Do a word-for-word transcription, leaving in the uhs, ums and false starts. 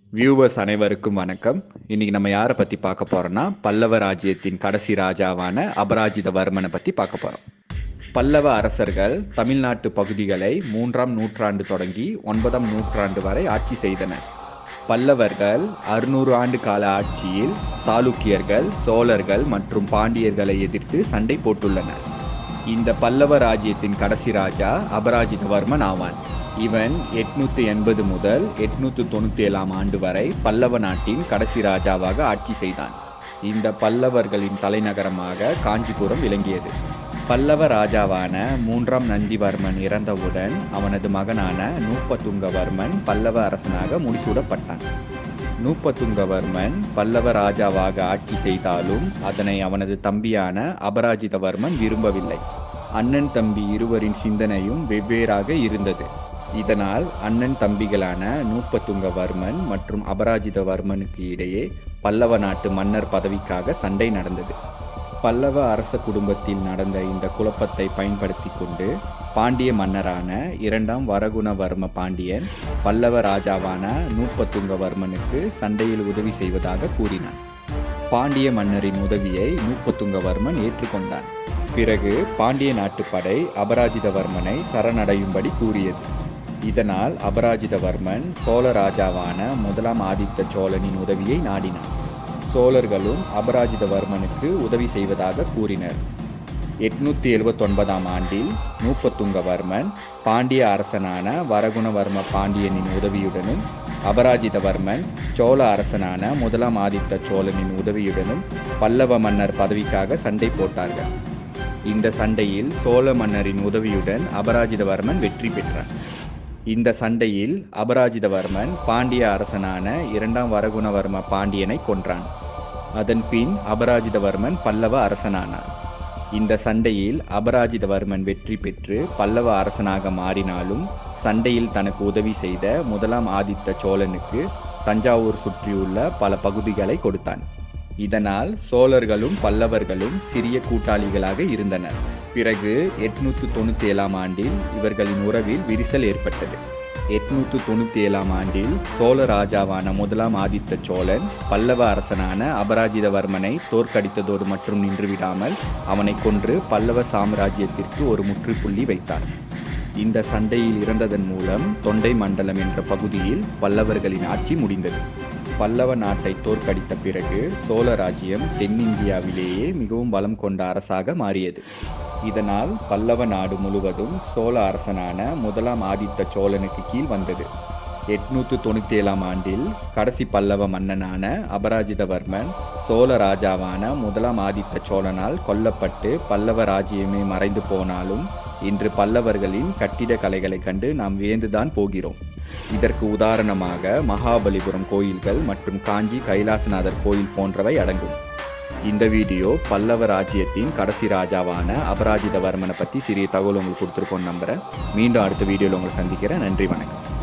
Viewers அனைவருக்கும் வணக்கம். இன்னைக்கு நம்ம யாரை பற்றி பார்க்க போகிறோன்னா பல்லவ ராஜ்யத்தின் கடைசி ராஜாவான அபராஜிதவர்மனை பற்றி பார்க்க போகிறோம். பல்லவ அரசர்கள் தமிழ்நாட்டு பகுதிகளை மூன்றாம் நூற்றாண்டு தொடங்கி ஒன்பதாம் நூற்றாண்டு வரை ஆட்சி செய்தனர். பல்லவர்கள் அறுநூறு ஆண்டு கால ஆட்சியில் சாளுக்கியர்கள், சோழர்கள் மற்றும் பாண்டியர்களை எதிர்த்து சண்டை போட்டுள்ளனர். இந்த பல்லவ ராஜ்யத்தின் கடைசி ராஜா அபராஜிதவர்மன் ஆவான். இவன் எட்நூற்றி எண்பது முதல் எட்நூற்றி தொண்ணூற்றி ஏழாம் ஆண்டு வரை பல்லவ நாட்டின் கடைசி ராஜாவாக ஆட்சி செய்தான். இந்த பல்லவர்களின் தலைநகரமாக காஞ்சிபுரம் விளங்கியது. பல்லவ ராஜாவான மூன்றாம் நந்திவர்மன் இறந்தவுடன் அவனது மகனான நூபதுங்கவர்மன் பல்லவ அரசனாக முடிசூடப்பட்டான். நூபதுங்கவர்மன் பல்லவ ராஜாவாக ஆட்சி செய்தாலும் அதனை அவனது தம்பியான அபராஜிதவர்மன் விரும்பவில்லை. அண்ணன் தம்பி இருவரின் சிந்தனையும் வெவ்வேறாக இருந்தது. இதனால் அண்ணன் தம்பிகளான நூபதுங்கவர்மன் மற்றும் அபராஜிதவர்மனுக்கு இடையே பல்லவ நாட்டு மன்னர் பதவிக்காக சண்டை நடந்தது. பல்லவ அரச குடும்பத்தில் நடந்த இந்த குழப்பத்தை பயன்படுத்தி கொண்டு பாண்டிய மன்னரான இரண்டாம் வரகுணவர்ம பாண்டியன் பல்லவ ராஜாவான நூபதுங்கவர்மனுக்கு சண்டையில் உதவி செய்வதாக கூறினான். பாண்டிய மன்னரின் உதவியை நூபதுங்கவர்மன் ஏற்றுக்கொண்டான். பிறகு பாண்டிய நாட்டுப்படை அபராஜிதவர்மனை சரணடையும்படி கூறியது. இதனால் அபராஜிதவர்மன் சோழ ராஜாவான முதலாம் ஆதித்த சோழனின் உதவியை நாடினான். சோழர்களும் அபராஜிதவர்மனுக்கு உதவி செய்வதாக கூறினர். எட்நூற்றி எழுபத்தி ஒன்பதாம் ஆண்டில் நூபதுங்கவர்மன் பாண்டிய அரசனான வரகுணவர்ம பாண்டியனின் உதவியுடனும் அபராஜிதவர்மன் சோழ அரசனான முதலாம் ஆதித்த சோழனின் உதவியுடனும் பல்லவ மன்னர் பதவிக்காக சண்டை போட்டார்கள். இந்த சண்டையில் சோழ மன்னரின் உதவியுடன் அபராஜிதவர்மன் வெற்றி பெற்றான். இந்த சண்டையில் அபராஜிதவர்மன் பாண்டிய அரசனான இரண்டாம் வரகுணவர்ம பாண்டியனை கொன்றான். அதன் பின் அபராஜிதவர்மன் பல்லவ அரசனானான். இந்த சண்டையில் அபராஜிதவர்மன் வெற்றி பெற்று பல்லவ அரசனாக மாறினாலும் சண்டையில் தனக்கு உதவி செய்த முதலாம் ஆதித்த சோழனுக்கு தஞ்சாவூர் சுற்றியுள்ள பல பகுதிகளை கொடுத்தான். இதனால் சோழர்களும் பல்லவர்களும் சிறிய கூட்டாளிகளாக இருந்தனர். பிறகு எட்நூற்று தொண்ணூற்றி ஏழாம் ஆண்டில் இவர்களின் உறவில் விரிசல் ஏற்பட்டது. எட்நூற்று தொண்ணூற்றி ஏழாம் ஆண்டில் சோழ ராஜாவான முதலாம் ஆதித்த சோழன் பல்லவ அரசனான அபராஜிதவர்மனை தோற்கடித்ததோடு மட்டும் நின்றுவிடாமல் அவனை கொன்று பல்லவ சாம்ராஜ்யத்திற்கு ஒரு முற்றுப்புள்ளி வைத்தார். இந்த சண்டையில் இறந்ததன் மூலம் தொண்டைமண்டலம் என்ற பகுதியில் பல்லவர்களின் ஆட்சி முடிந்தது. பல்லவ நாட்டை தோற்கடித்த பிறகு சோழ ராஜ்யம் தென்னிந்தியாவிலேயே மிகவும் பலம் கொண்ட அரசாக மாறியது. இதனால் பல்லவ நாடு முழுவதும் சோழ அரசனான முதலாம் ஆதித்த சோழனுக்கு கீழ் வந்தது. எட்நூற்று தொண்ணூற்றி ஏழாம் ஆண்டில் கடைசி பல்லவ மன்னனான அபராஜிதவர்மன் சோழ ராஜாவான முதலாம் ஆதித்த சோழனால் கொல்லப்பட்டு பல்லவ ராஜ்யமே மறைந்து போனாலும் இன்று பல்லவர்களின் கட்டிட கலைகளை கண்டு நாம் வியந்துதான் போகிறோம். இதற்கு உதாரணமாக மகாபலிபுரம் கோயில்கள் மற்றும் காஞ்சி கைலாசநாதர் கோயில் போன்றவை அடங்கும். இந்த வீடியோ பல்லவ ராஜ்யத்தின் கடைசி ராஜாவான அபராஜிதவர்மனை பற்றி சிறிய தகவல் உங்களுக்கு கொடுத்துருக்கோன்னு நம்புகிறேன். மீண்டும் அடுத்த வீடியோவில் உங்களை சந்திக்கிறேன். நன்றி, வணக்கம்.